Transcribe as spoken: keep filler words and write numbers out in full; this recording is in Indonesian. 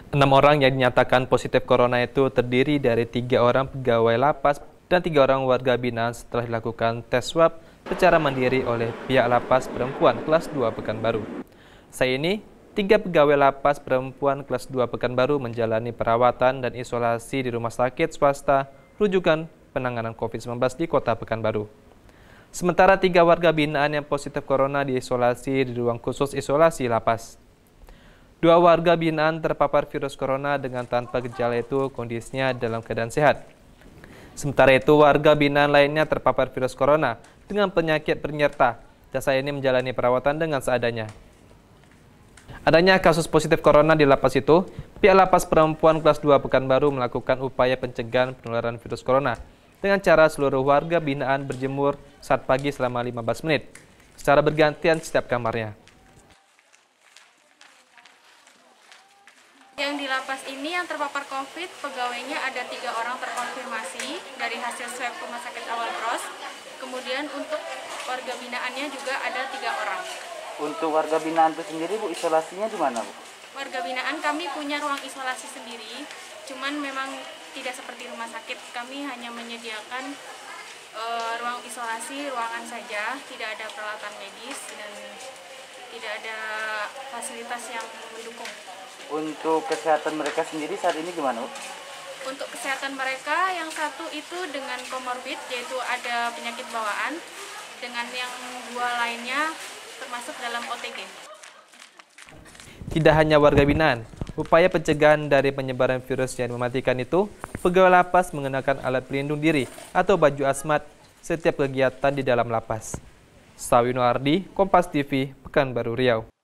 Enam orang yang dinyatakan positif corona itu terdiri dari tiga orang pegawai lapas dan tiga orang warga binaan setelah dilakukan tes swab secara mandiri oleh pihak lapas perempuan kelas dua Pekanbaru. Saat ini, tiga pegawai lapas perempuan kelas dua Pekanbaru menjalani perawatan dan isolasi di rumah sakit swasta rujukan penanganan COVID sembilan belas di kota Pekanbaru. Sementara tiga warga binaan yang positif corona diisolasi di ruang khusus isolasi lapas. Dua warga binaan terpapar virus corona dengan tanpa gejala itu kondisinya dalam keadaan sehat. Sementara itu, warga binaan lainnya terpapar virus corona dengan penyakit penyerta dan saat ini menjalani perawatan dengan seadanya. Adanya kasus positif corona di lapas itu, pihak lapas perempuan kelas dua Pekanbaru melakukan upaya pencegahan penularan virus corona dengan cara seluruh warga binaan berjemur saat pagi selama lima belas menit, secara bergantian setiap kamarnya. Yang di lapas ini yang terpapar COVID, pegawainya ada tiga orang terkonfirmasi dari hasil swab Rumah Sakit Awal Bros. Kemudian untuk warga binaannya juga ada tiga orang. Untuk warga binaan itu sendiri, Bu, isolasinya di mana, Bu? Warga binaan kami punya ruang isolasi sendiri, cuman memang tidak seperti rumah sakit. Kami hanya menyediakan uh, ruang isolasi, ruangan saja, tidak ada peralatan medis dan tidak ada fasilitas yang mendukung. Untuk kesehatan mereka sendiri saat ini gimana, Bu? Untuk kesehatan mereka, yang satu itu dengan komorbid, yaitu ada penyakit bawaan, dengan yang dua lainnya termasuk dalam O T G. Tidak hanya warga binaan, upaya pencegahan dari penyebaran virus yang mematikan itu, pegawai lapas mengenakan alat pelindung diri atau baju asmat setiap kegiatan di dalam lapas. Sawino Ardi, Kompas T V, Pekanbaru Riau.